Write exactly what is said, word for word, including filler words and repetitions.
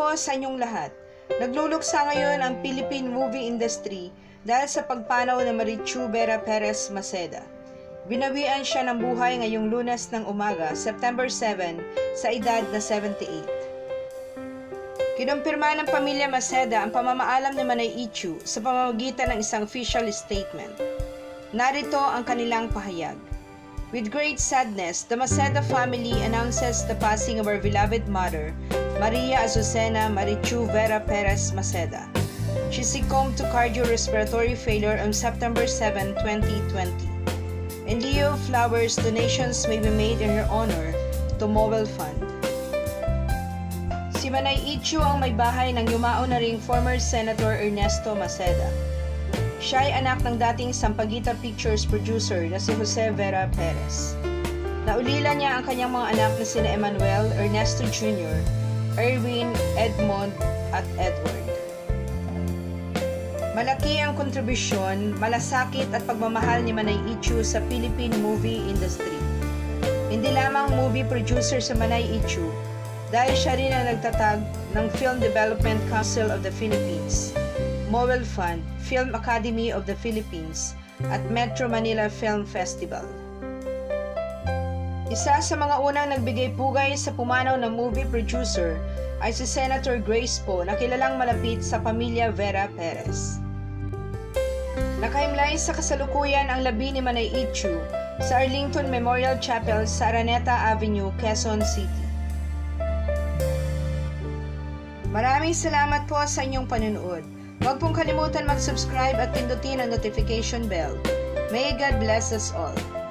po sa inyong lahat. Nagluluksa ngayon ang Philippine movie industry dahil sa pagpanaw ni Marichu Vera Perez Maceda. Binawian siya ng buhay ngayong Lunes ng umaga, September seven, sa edad na seventy-eight. Kinumpirma ng pamilya Maceda ang pamamaalam ni Manay Ichu sa pamamagitan ng isang official statement. Narito ang kanilang pahayag. With great sadness, the Maceda family announces the passing of our beloved mother, Maria Azucena Marichu Vera Perez Maceda. She succumbed to cardiorespiratory failure on September seventh, twenty twenty. In lieu of flowers, donations may be made in her honor to Mobile Fund. Si Manay Ichu ang may bahay ng yumao na ring former Senator Ernesto Maceda. Siya ay anak ng dating Sampaguita Pictures producer na si Jose Vera Perez. Naulila niya ang kanyang mga anak na sina Emmanuel, Ernesto Junior, Erwin, Edmond at Edward. Malaki ang kontribusyon, malasakit at pagmamahal ni Manay Ichu sa Philippine movie industry. Hindi lamang movie producer sa Manay Ichu, dahil siya rin ang nagtatag ng Film Development Council of the Philippines, Mobile Fund, Film Academy of the Philippines, at Metro Manila Film Festival. Isa sa mga unang nagbigay pugay sa pumanaw ng movie producer ay si Senator Grace Poe na kilalang malapit sa pamilya Vera Perez. Nakahimlay sa kasalukuyan ang labi ni Manay Ichu sa Arlington Memorial Chapel sa Araneta Avenue, Quezon City. Maraming salamat po sa inyong panunood. Huwag pong kalimutan mag-subscribe at pindutin ang notification bell. May God bless us all.